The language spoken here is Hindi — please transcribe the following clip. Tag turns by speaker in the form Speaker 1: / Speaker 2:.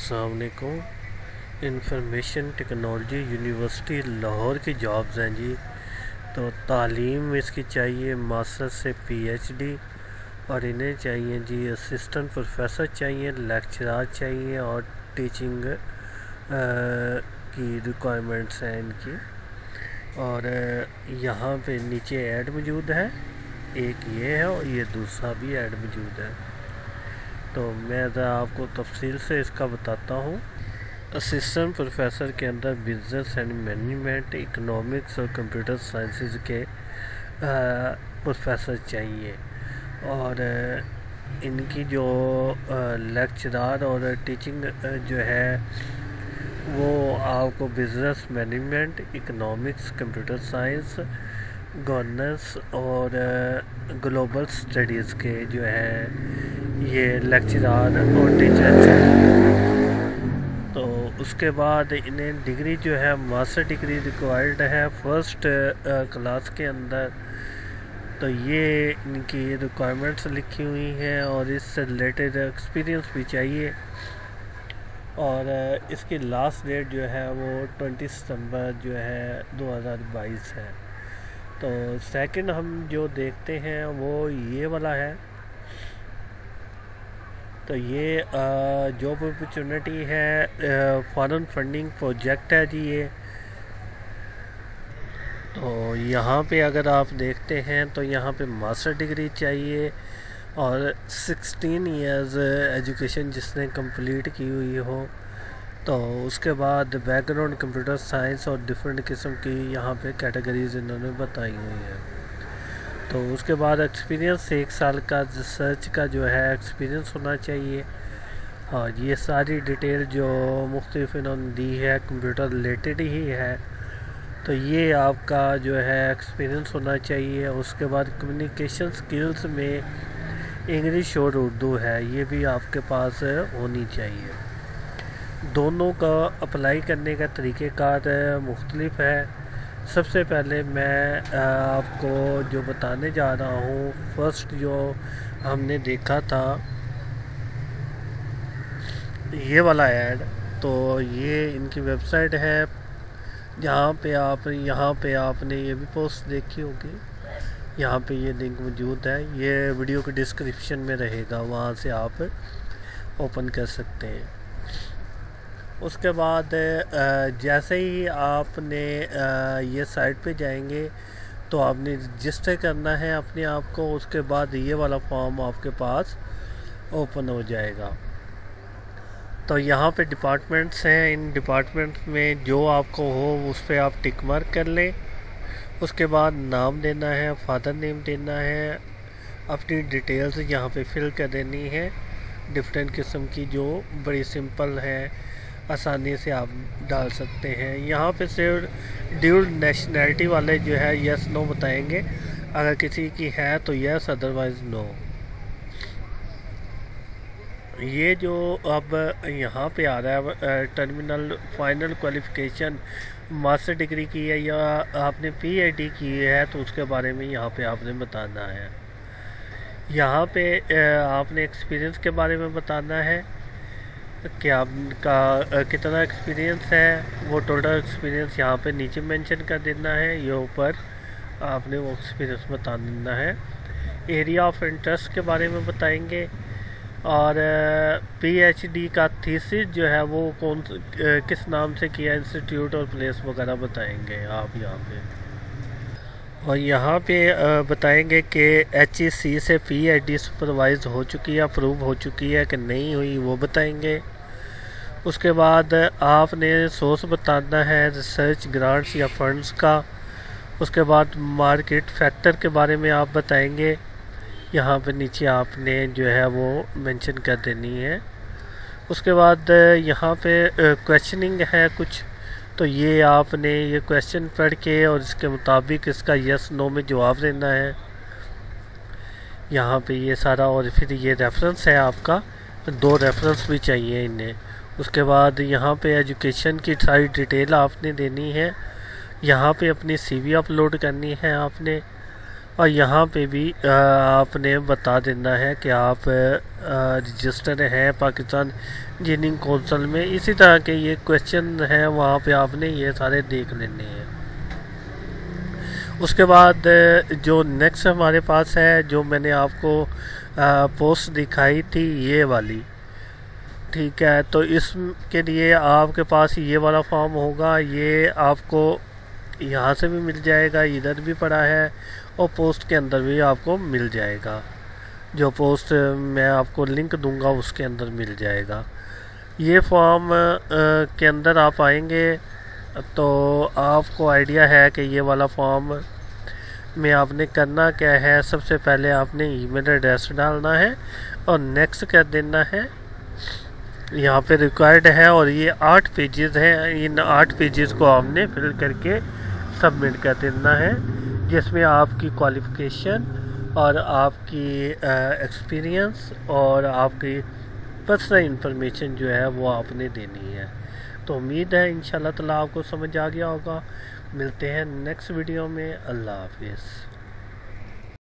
Speaker 1: अस्सलाम वालेकुम। इंफॉर्मेशन टेक्नोलॉजी यूनिवर्सिटी लाहौर की जॉब्स हैं जी। तो तालीम इसकी चाहिए मास्टर से पीएचडी, और इन्हें चाहिए जी असिस्टेंट प्रोफेसर चाहिए, लेक्चरार चाहिए और टीचिंग की रिक्वायरमेंट्स हैं इनकी। और यहाँ पे नीचे ऐड मौजूद है, एक ये है और ये दूसरा भी ऐड मौजूद है। तो मैं ज़रा आपको तफसील से इसका बताता हूँ। असिस्टेंट प्रोफेसर के अंदर बिजनेस एंड मैनेजमेंट, इकोनॉमिक्स और कंप्यूटर साइंसेज के प्रोफेसर चाहिए। और इनकी जो लेक्चरार और टीचिंग जो है वो आपको business management, economics, computer science, governance और ग्लोबल स्टडीज़ के जो है ये लेक्चरार और टीचर चाहिए। तो उसके बाद इन्हें डिग्री जो है मास्टर डिग्री रिक्वायर्ड है फर्स्ट क्लास के अंदर। तो ये इनकी रिक्वायरमेंट्स लिखी हुई हैं और इससे रिलेटेड एक्सपीरियंस भी चाहिए। और इसकी लास्ट डेट जो है वो 20 सितंबर जो है 2022 है। तो सेकंड हम जो देखते हैं वो ये वाला है। तो ये जॉब अपॉर्चुनिटी है, फॉरेन फंडिंग प्रोजेक्ट है जी ये। तो यहाँ पे अगर आप देखते हैं तो यहाँ पे मास्टर डिग्री चाहिए और 16 इयर्स एजुकेशन जिसने कंप्लीट की हुई हो। तो उसके बाद बैकग्राउंड कंप्यूटर साइंस और डिफरेंट किस्म की यहाँ पे कैटेगरीज इन्होंने बताई हुई हैं। तो उसके बाद एक्सपीरियंस 1 साल का रिसर्च का जो है एक्सपीरियंस होना चाहिए। और ये सारी डिटेल जो मुख्तलिफ इन्होंने दी है कंप्यूटर रिलेटेड ही है। तो ये आपका जो है एक्सपीरियंस होना चाहिए। उसके बाद कम्युनिकेशन स्किल्स में इंग्लिश और उर्दू है, ये भी आपके पास होनी चाहिए। दोनों का अप्लाई करने का तरीक़ेकार मुख्तलिफ है। सबसे पहले मैं आपको जो बताने जा रहा हूँ, फर्स्ट जो हमने देखा था ये वाला ऐड, तो ये इनकी वेबसाइट है यहाँ पे आपने ये भी पोस्ट देखी होगी। यहाँ पे ये लिंक मौजूद है, ये वीडियो के डिस्क्रिप्शन में रहेगा, वहाँ से आप ओपन कर सकते हैं। उसके बाद जैसे ही आपने ये साइट पे जाएंगे तो आपने रजिस्टर करना है अपने आप को। उसके बाद ये वाला फॉर्म आपके पास ओपन हो जाएगा। तो यहाँ पे डिपार्टमेंट्स हैं, इन डिपार्टमेंट में जो आपको हो उस पर आप टिक मार्क कर लें। उसके बाद नाम देना है, फादर नेम देना है, अपनी डिटेल्स यहाँ पे फिल कर देनी है डिफरेंट किस्म की, जो बड़ी सिंपल है, आसानी से आप डाल सकते हैं। यहाँ पे सिर्फ ड्यूल नेशनैलिटी वाले जो है यस नो बताएंगे, अगर किसी की है तो यस, अदरवाइज़ नो। ये जो अब यहाँ पे आ रहा है terminal final qualification master degree की है या आपने पीएचडी की है, तो उसके बारे में यहाँ पे आपने बताना है। यहाँ पे आपने एक्सपीरियंस के बारे में बताना है कि आपका कितना एक्सपीरियंस है। वो टोटल एक्सपीरियंस यहाँ पे नीचे मेंशन कर देना है, ये ऊपर आपने वो एक्सपीरियंस बता देना है। एरिया ऑफ इंटरेस्ट के बारे में बताएंगे। और पीएचडी का थीसिस जो है वो किस नाम से किया, इंस्टीट्यूट और प्लेस वगैरह बताएंगे आप यहाँ पे। और यहाँ पे बताएंगे कि एचईसी से पीएचडी सुपरवाइज हो चुकी है, अप्रूव हो चुकी है कि नहीं हुई, वो बताएंगे। उसके बाद आपने सोर्स बताना है रिसर्च ग्रांट्स या फंड्स का। उसके बाद मार्केट फैक्टर के बारे में आप बताएंगे, यहाँ पे नीचे आपने जो है वो मेंशन कर देनी है। उसके बाद यहाँ पे क्वेश्चनिंग है कुछ, तो ये आपने ये क्वेश्चन पढ़ के और इसके मुताबिक इसका यस नो में जवाब देना है यहाँ पे ये सारा। और फिर ये रेफरेंस है आपका, 2 रेफरेंस भी चाहिए इन्हें। उसके बाद यहाँ पे एजुकेशन की सारी डिटेल आपने देनी है। यहाँ पे अपनी सीवी अपलोड करनी है आपने। और यहाँ पे भी आपने बता देना है कि आप रजिस्टर हैं पाकिस्तान इंजीनियरिंग काउंसिल में। इसी तरह के ये क्वेश्चन हैं, वहाँ पे आपने ये सारे देख लेने हैं। उसके बाद जो नेक्स्ट हमारे पास है, जो मैंने आपको पोस्ट दिखाई थी ये वाली, ठीक है। तो इसके लिए आपके पास ये वाला फॉर्म होगा, ये आपको यहाँ से भी मिल जाएगा, इधर भी पड़ा है, और पोस्ट के अंदर भी आपको मिल जाएगा। जो पोस्ट मैं आपको लिंक दूंगा उसके अंदर मिल जाएगा। ये फॉर्म के अंदर आप आएंगे तो आपको आइडिया है कि ये वाला फॉर्म में आपने करना क्या है। सबसे पहले आपने ईमेल एड्रेस डालना है और नेक्स्ट कर देना है। यहाँ पे रिक्वायर्ड है और ये 8 पेजेस हैं। इन 8 पेजेस को आपने फिल करके सबमिट कर देना है, जिसमें आपकी क्वालिफ़िकेशन और आपकी एक्सपीरियंस और आपकी पर्सनल इंफॉर्मेशन जो है वो आपने देनी है। तो उम्मीद है इंशाल्लाह ताला आपको समझ आ गया होगा। मिलते हैं नेक्स्ट वीडियो में। अल्लाह हाफिज़।